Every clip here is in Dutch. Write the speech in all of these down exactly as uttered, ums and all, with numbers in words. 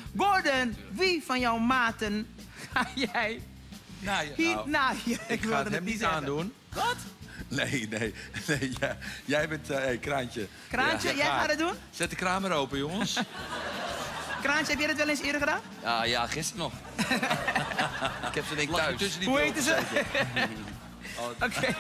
Gordon, wie van jouw maten ga jij Nou, ja. hier Nou, naaien? ik ga het hem niet zeggen. aandoen. Wat? Nee, nee, nee. Ja, jij bent... eh hey, Kraantje. Kraantje, Ja, jij ga. gaat het doen? Zet de kraam maar open, jongens. Kraantje, heb jij dat wel eens eerder gedaan? Ja, ja, gisteren nog. Ik heb ze denk ik Lag je thuis. tussen die Hoe bulten heten ze? zeker? Oké.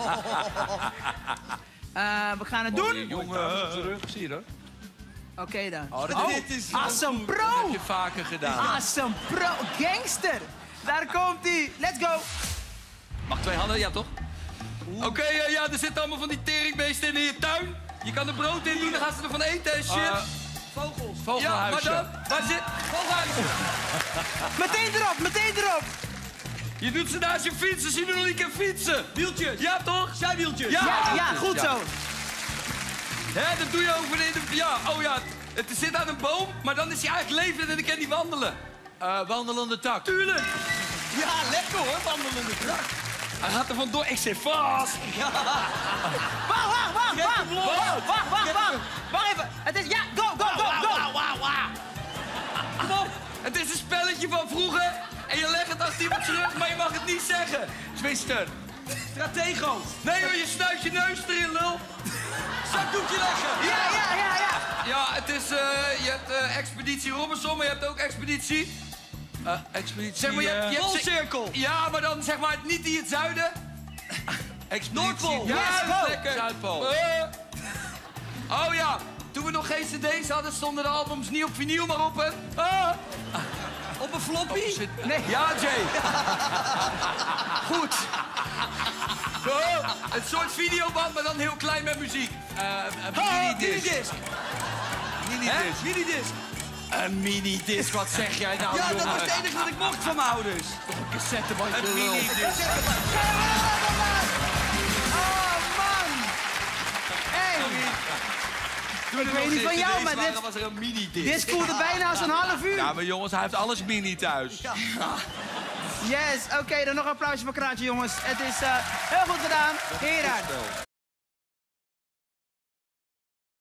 Eh, we gaan het doen. Jongen. Terug, zie je dat? Oké dan. Oh, dat, Oh, dit is awesome Dat pro. heb je vaker gedaan. Awesome pro. Gangster. Daar komt hij. Let's go. Mag twee handen? Ja, toch? Oké, eh, ja, er zitten allemaal van die teringbeesten in je tuin. Je kan er brood in doen, dan gaan ze ervan eten en shit. Uh, Vogels. vogelhuisje. Ja, maar dan? Waar zit... Vogelhuisje. Meteen erop, meteen erop. Je doet ze naast je fietsen, zie je nog niet kan fietsen. Wieltjes. Ja, toch? Zijwieltjes. Ja, Ja. ja, goed ja. zo. Hè, dat doe je over in de... Ja, oh ja. Het zit aan een boom, maar dan is hij eigenlijk levend en dan kan hij wandelen. Uh, wandelende tak. Tuurlijk. Ja, lekker hoor, wandelende tak. Hij gaat er vandoor. Ik zit vast. Wacht, wacht, wacht, wacht. Wacht, wacht, wacht, wacht. Wacht even. Het is, ja, go, go, go, go. Kom op. Het is een spelletje van vroeger. En je legt het achter iemand terug, maar je mag het niet zeggen. Twister. Stratego. Nee hoor, je snuit je neus erin, lul. Zakdoekje leggen. Ja, ja, ja, ja. Ja, het is, eh, je hebt eh, Expeditie Robinson, maar je hebt ook Expeditie... Uh, expeditie... Zeg maar, je, hebt- je hebt... Poolcirkel. Ja, maar dan zeg maar niet in het zuiden. expeditie... Noordpool. Ja, Yes, dat is go. lekker. Zuidpool. Eh. Oh ja, toen we nog geen cd's hadden, stonden de albums niet op vinyl, maar op een... Ah. Op een floppy? Zit- Nee. Ja, Jay. Goed. Oh, een soort videoband, maar dan heel klein met muziek. Uh, een Oh, minidisc. minidisc. Minidisc. Minidisc. Een minidisc, wat zeg jij nou, Ja, jongen? dat was het enige wat ik mocht van mijn ouders. Een cassettebandje, Een lul. minidisc. Oh, man. Hey. Ik weet niet van jou, maar dit, Dan was er een minidisc. dit voelde bijna als een half uur. Ja, maar jongens, hij heeft alles mini thuis. Yes, oké, dan nog een applausje voor Kraantje, jongens. Het is eh, heel goed gedaan. Heren.